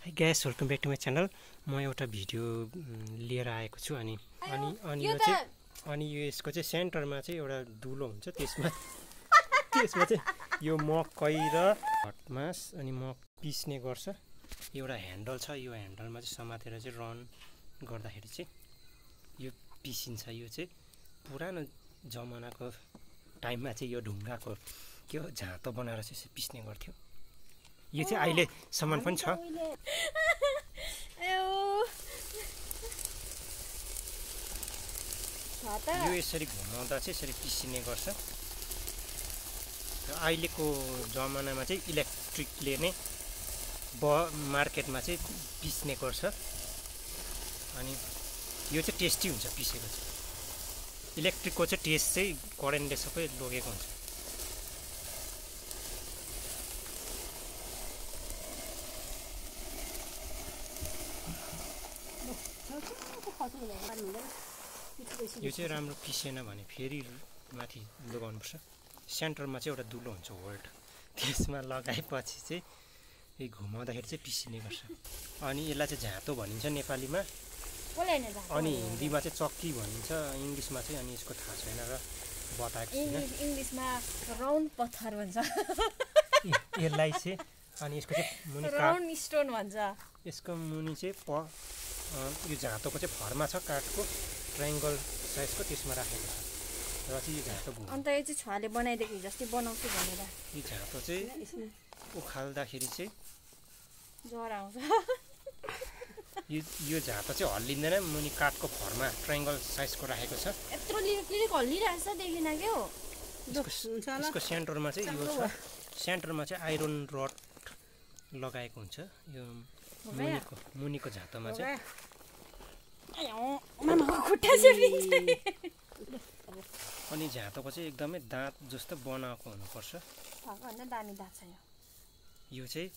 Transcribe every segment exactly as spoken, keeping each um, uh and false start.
High guys, welcome back to my channel. म एउटा video लिएर आएको छु अनि अनि अनि यो चाहिँ अनि यो यसको चाहिँ सेन्टरमा चाहिँ एउटा दुलो हुन्छ। त्यसमा त्यसमा चाहिँ यो मकै र हटमास अनि मक पिस्ने गर्छ। एउटा ह्यान्डल छ, यो ह्यान्डलमा चाहिँ समातेर चाहिँ रन गर्दाखेरि चाहिँ यो पिसिन्छ। यो चाहिँ पुरानो जमानाको टाइममा चाहिँ यो ढुङ्गाको के हो झाँतो बनाएर चाहिँ पिस्ने गर्थ्यो। यो चाहिँ अहिलेसम्म पनि छ। यो यसरी घुमाउँदा चाहिँ यसरी पिसिने गर्छ। र अहिलेको जमानामा चाहिँ इलेक्ट्रिकले नै ब मार्केटमा चाहिँ पिस्ने गर्छ। अनि यो चाहिँ टेस्टी हुन्छ पिसेको चाहिँ। इलेक्ट्रिकको चाहिँ टेस्ट चाहिँ करेन्टले सबै लगेको हुन्छ। यो चाहिँ राम्रो पिसेन भने फेरि माथि लगाउनुपर्छ। सेन्टरमा चाहिँ एउटा दुलो हुन्छ होल्ड, त्यसमा लगाएपछि चाहिँ यो घुमाउँदाखेरि चाहिँ पिसिने गर्छ। अनि यसलाई चाहिँ झाँतो भनिन्छ नेपालीमा, अनि हिन्दीमा चाहिँ चक्की भनिन्छ, इङ्ग्लिसमा चाहिँ अनि यसको थाहा छैन र बताएको छैन। इङ्ग्लिसमा राउन्ड पत्थर भन्छ यसलाई चाहिँ। अनि यसको चाहिँ मुनि राउन्ड स्टोन भन्छ। यसको मुनि चाहिँ प यो झाँतोको चाहिँ फर्मा छ काठको, ट्रायङ्गल साइजको, त्यसमा राखेको छ। र चाहिँ यो झाँतो घुम अन्त यो चाहिँ छुवाले बनाइदिएको जस्तै बनाउँछु भनेर यो झाँतो चाहिँ उखाल्दाखेरि चाहिँ ज्वरो आउँछ। यो यो झाँतो चाहिँ हल्लिँदैन, मुनि काठको फर्मा ट्रायङ्गल साइजको राखेको छ। यत्रो लिरिक हल्लिरहेछ देखिन क्या हो। यसको सेन्टरमा चाहिँ यो छ, सेन्टरमा चाहिँ आइरन रड लगाएको हुन्छ यो मुनिको मुनिको झाँतोमा चाहिँ। अनि झाँतोको चाहिँ एकदमै दाँत जस्तो बनाएको हुनुपर्छ। दामी दाँत छ यो चाहिँ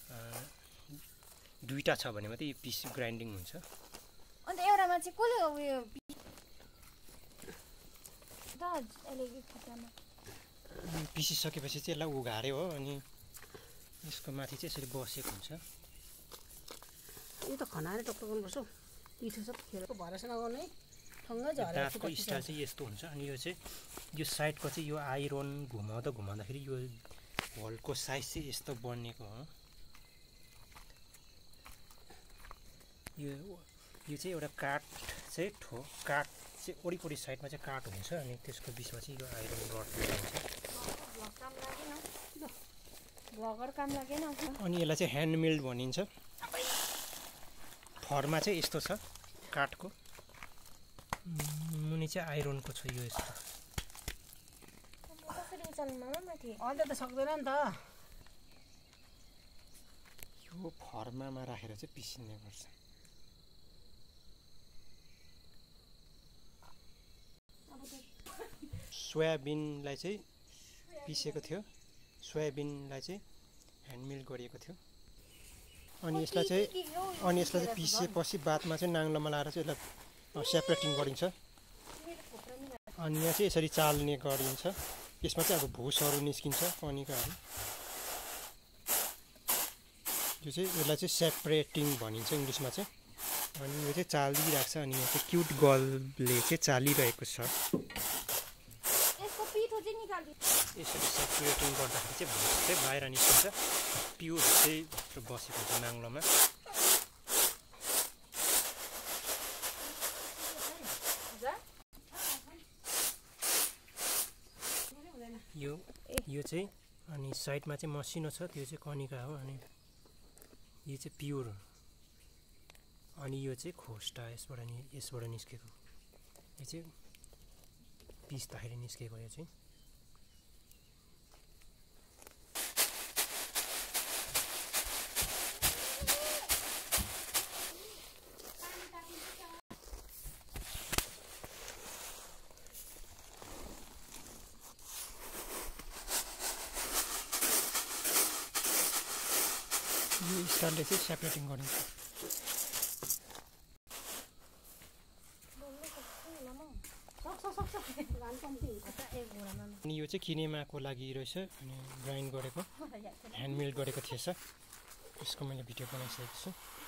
दुईवटा छ भने मात्रै यो पिस ग्राइन्डिङ हुन्छ। अन्त एउटामा चाहिँ कसले उयो पिसिसकेपछि चाहिँ यसलाई उघार्यो हो, अनि यसको माथि चाहिँ यसरी बसेको हुन्छ। यो त खनाएर टक्क गर्नुपर्छ। पिठो सब खेलको भरोसा नगर्ने ठङ्गै झरेको दाँतको स्टाइल चाहिँ यस्तो हुन्छ। अनि यो चाहिँ यो साइडको चाहिँ यो आइरन घुमाउँदा घुमाउँदाखेरि यो होलको साइज चाहिँ यस्तो बनिएको हो। यो यो चाहिँ एउटा काठ चाहिँ ठो काठ चाहिँ वरिपरि साइडमा चाहिँ काठ हुन्छ, अनि त्यसको बिचमा चाहिँ यो आइरन रड हुन्छ। अनि यसलाई चाहिँ ह्यान्डमेड भनिन्छ। फर्मा चाहिँ यस्तो छ काठको, मुनि चाहिँ आइरनको छ यो यस्तो। अन्त त सक्दैन नि त। यो फर्मामा राखेर चाहिँ पिसिने गर्छ। सोयाबिनलाई चाहिँ पिसेको थियो, सोयाबिनलाई चाहिँ ह्यान्डमिल गरिएको थियो। अनि यसलाई चाहिँ अनि यसलाई चाहिँ पिसेपछि बादमा चाहिँ नाङ्लोमा लाएर चाहिँ यसलाई सेपरेटिङ गरिन्छ। अनि यहाँ चाहिँ यसरी चाल्ने गरिन्छ। यसमा चाहिँ अब भुसहरू निस्किन्छ, कनिकाहरू। यो चाहिँ यसलाई चाहिँ सेपरेटिङ भनिन्छ इङ्ग्लिसमा चाहिँ। अनि यो चाहिँ चालिरहेको छ। अनि यहाँ चाहिँ क्युट गर्लले चाहिँ चालिरहेको छ। यसरी सेपरेटिङ गर्दाखेरि चाहिँ भुस चाहिँ बाहिर निस्किन्छ, प्युर चाहिँ बसेको हुन्छ नाङ्लोमा। यो यो चाहिँ अनि साइडमा चाहिँ मसिनो छ, त्यो चाहिँ कनिका हो। अनि यो चाहिँ प्युर हो। अनि यो चाहिँ खोस्टा यसबाट नि यसबाट निस्केको, यो चाहिँ पिस्दाखेरि निस्केको। यो चाहिँ यो स्टारले चाहिँ सेपरेटिङ गरिन्छ। अनि यो चाहिँ किनेमाको लागि रहेछ, अनि ग्राइन्ड गरेको ह्यान्डमेड गरेको थिएछ। यसको मैले भिडियो बनाइसकेको छु।